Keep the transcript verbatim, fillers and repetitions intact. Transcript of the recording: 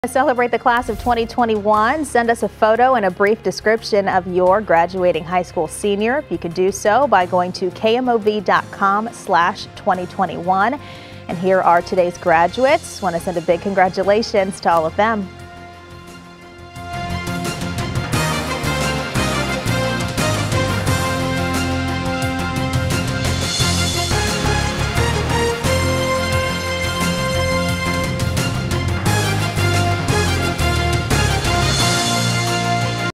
To celebrate the class of twenty twenty-one, send us a photo and a brief description of your graduating high school senior. You can do so by going to K M O V dot com slash twenty twenty-one. And here are today's graduates. Want to send a big congratulations to all of them.